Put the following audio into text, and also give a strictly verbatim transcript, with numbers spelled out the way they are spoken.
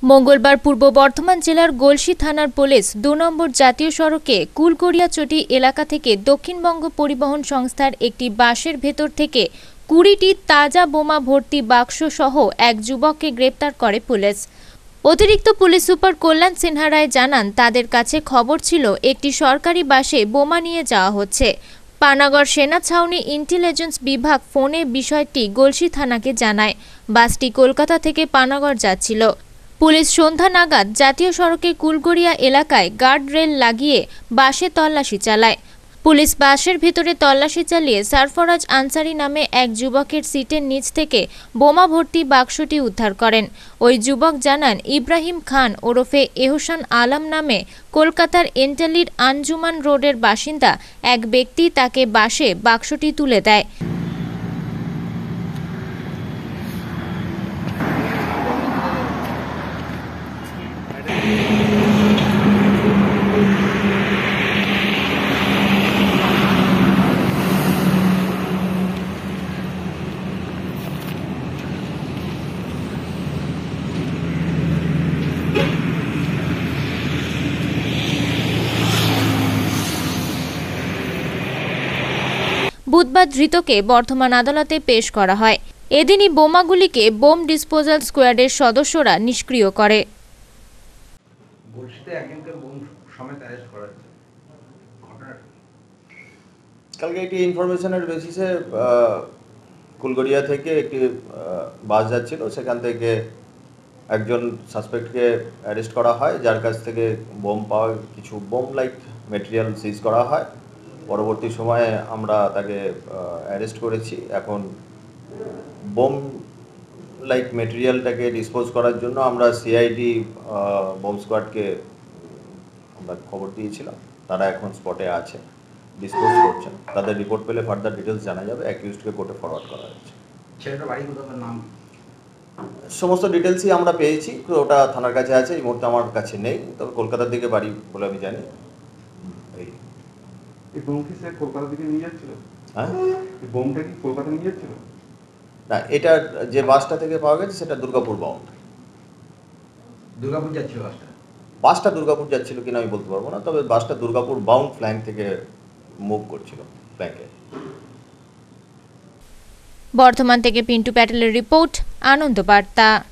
মঙ্গলবার পূর্ব বর্ধমান জেলার গলসি থানার পুলিশ দু নম্বর জাতীয় সড়কে কুলগড়িয়াচটি এলাকা থেকে দক্ষিণবঙ্গ পরিবহন সংস্থার একটি বাসের ভেতর থেকে কুড়িটি তাজা বোমা ভর্তি বাক্স সহ এক যুবককে গ্রেপ্তার করে পুলিশ। অতিরিক্ত পুলিশ সুপার কল্যাণ সিনহা রায় জানান, তাদের কাছে খবর ছিল একটি সরকারি বাসে বোমা নিয়ে যাওয়া হচ্ছে। পানাগড় সেনা ছাউনি ইন্টেলিজেন্স বিভাগ ফোনে বিষয়টি গলসি থানাকে জানায়। বাসটি কলকাতা থেকে পানাগড় যাচ্ছিল। পুলিশ সন্ধ্যা নাগাদ জাতীয় সড়কের কুলগড়িয়া এলাকায় গার্ড রেল লাগিয়ে বাসে তল্লাশি চালায়। পুলিশ বাসের ভিতরে তল্লাশি চালিয়ে সরফরাজ আনসারি নামে এক যুবকের সিটের নিচ থেকে বোমা ভর্তি বাক্সটি উদ্ধার করেন। ওই যুবক জানান, ইব্রাহিম খান ওরফে এহসান আলম নামে কলকাতার এন্টালির আঞ্জুমান রোডের বাসিন্দা এক ব্যক্তি তাকে বাসে বাক্সটি তুলে দেয়। বুধবার ধৃতকে বর্ধমান আদালতে পেশ করা হয়। এদিনই বোমাগুলিকে বোম ডিসপোজাল স্কোয়াডের সদস্যরা নিষ্ক্রিয় করে। কালকে একটি ইনফরমেশনের বেসিসে কুলগড়িয়া থেকে একটি বাস যাচ্ছিল, সেখান থেকে একজন সাসপেক্টকে অ্যারেস্ট করা হয়, যার কাছ থেকে বোম পাওয়া কিছু বোম লাইক মেটেরিয়াল সিজ করা হয়। পরবর্তী সময়ে আমরা তাকে অ্যারেস্ট করেছি। এখন বোম লাইক মেটেরিয়ালটাকে ডিসপোজ করার জন্য আমরা সিআইডি বোম স্কোয়াডকে আমরা খবর দিয়েছিলাম। তারা এখন স্পটে আছে, ডিসপোজ করছেন। তাদের রিপোর্ট পেলে ফার্দার ডিটেলস জানা যাবে। অ্যাকিউজডকে কোর্টে ফরওয়ার্ড করা হয়েছে। ছেলেটার বাড়ি কোথায়, নাম, সমস্ত ডিটেলসই আমরা পেয়েছি। ওটা থানার কাছে আছে, এই মুহূর্তে আমার কাছে নেই, তবে কলকাতার দিকে বাড়ি বলে আমি জানি। এই বোম কি স্যার কলকাতা থেকে নিয়ে যাচ্ছিল? হ্যাঁ, এই বোমটা কি কলকাতা নিয়ে যাচ্ছিল? না, এটা যে বাসটা থেকে পাওয়া গেছে সেটা দুর্গাপুর বাউন্ড। দুর্গাপুর যাচ্ছিল বাসটা? বাসটা দুর্গাপুর যাচ্ছিল কিনা আমি বলতে পারবো না, তবে বাসটা দুর্গাপুর বাউন্ড ফ্ল্যাঙ্ক থেকে মুভ করছিল ফ্ল্যাঙ্কে। বর্ধমান থেকে পিন্টু প্যাটেলের রিপোর্ট, আনন্দ বার্তা।